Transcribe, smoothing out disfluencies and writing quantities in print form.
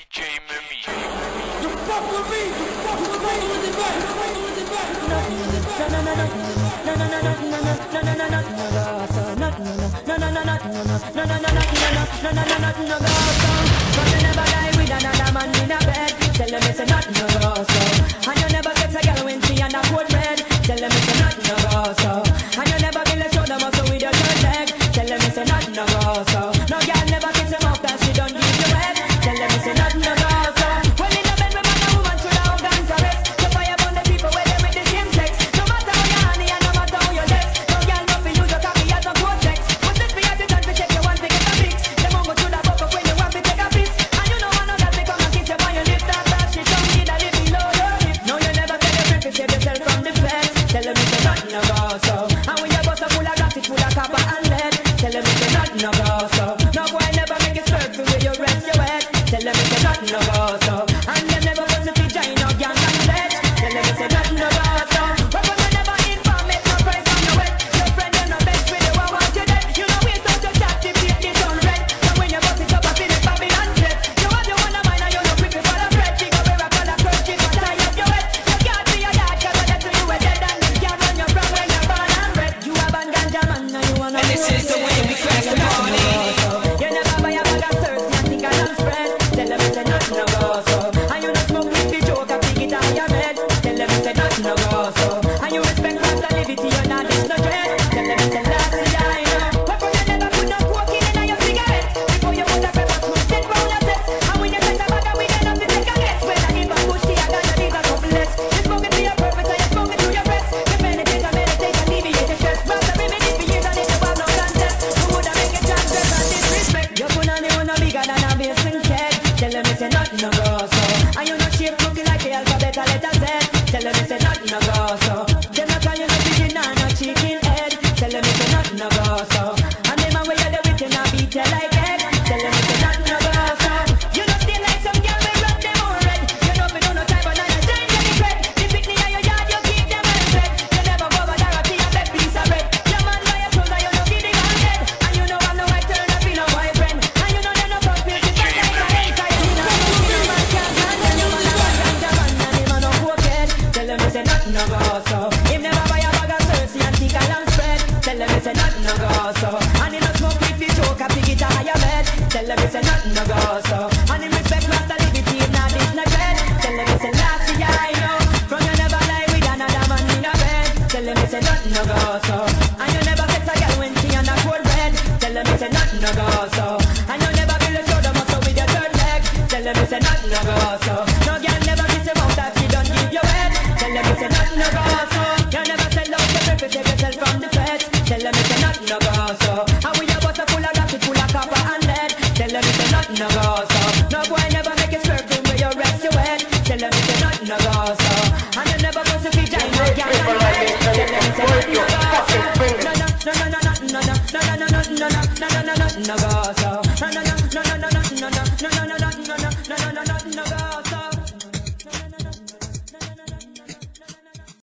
DJ Mimi. You fuck with me, you fuck with me, with the back, with the back. Tell them it's a nothing no go so. And you never get a girl when she and a cold red. Tell them it's a nothing no go so. And you never will show them muscle with your third leg. Tell them it's a nothing no go so. No girl never kiss him off that she don't give you head. Tell them it's a nothing no go so. Well in the bed with man and woman should have organ caress. So fire upon the people where they with the same sex. No matter how you honey and no matter how you less. No girl nothing use your cocky as a cortex. But this be at the time to check you want to get a fix. Them won't go to the buck up when you want to take a piss. And you know one of that they come and kiss you on your lips. Yourself from the fence. Tell them it's a nothing no go so. And when your bus are full of gossip, full of copper and lead. Tell them it's a nothing no go so. No boy never make it squirt to where you rest your head. Tell them it's a nothing no go so. And them never was to be giant or gang and dead. Tell them it's a nothing no go so. But when you never inform, make no price on your head. Your friend and no best with you, I want you dead. You know it's not your chat, if you get on red. So when you bust it up, I feel it Babylon jet. You have your one of mine and you know quick for the bread. You go where I call a curse, you go tie up your head. And this is the way we crash the party. You never buy a bag of Cersei and think I don't spread. Tell them it's a nothing no go so. And you don't smoke with the joke and pick it on your bed. Tell them it's a nothing no go so. And you respect positivity, you're not this no dread. Tell them it's a last I know. But you never put no coke in your cigarette. Before you put a pepper switch, then roll a test. And when you touch a bag of weed, then up the second guess. When I give a push, I gotta leave a couple less. You smoke it to your purpose and you smoke it to your breast. You meditate and alleviate your stress. Rather reminisce for years and if you have no contest. Who would make a chance and disrespect? You put on the one bigger than a basin keg. Tell them it's a nothing no go so. And you know shape looking like the alphabet a letter Z. Tell them it's a nothing no go so. Them not call you no pigeon or no chicken head. Tell them it's a nothing no go so. And them a way you do it in a beat you like head. Tell them it's a nothing no go so. You know still like some girl we rub them all red. You know we do no type of night and change any bread. The picnic in your yard you keep them well fed. You never go over there and see a bed piece of bread. Your man buy your clothes and you know give the man dead. And you know I'm no white turn up in a boyfriend. And you know they no front page the fact like a hentai. You know man can't stand and your man a man ganja man and him a no cokehead. Tell them it's a nothing no go so. Him never buy a bag of Cersei and think a lamb spread. Tell them it's a nothing no go so. And him no smoke with the joke and pick it a higher bed. Tell them it's a nothing no go so. And him respect master liberty and not this no dread. Tell them it's a last thing I know. From you never lie with another man in a bed. Tell them it's a nothing no go so. And you never sex a girl when she on a cold bed. Tell them it's a nothing no go so. And you never feel a shoulder muscle with your third leg. Tell them it's a nothing no go so. No girl never kiss him out that she don't give you head. Tell them it's a nothing no go so. You never sell out your purpose, save yourself from the feds. Tell them it's a nothing no go so. And when your bus are full of gossip, full of copper and lead. Tell them it's a nothing no go so. No boy never make it swerve from where you rest your head. Tell them it's a nothing no go so. And you never go to feed giant no girl and head. Tell them it's a nothing no go so. No no no no no no no no no no no no no no no no no go so. No no no no no no no no no no no no no no no no.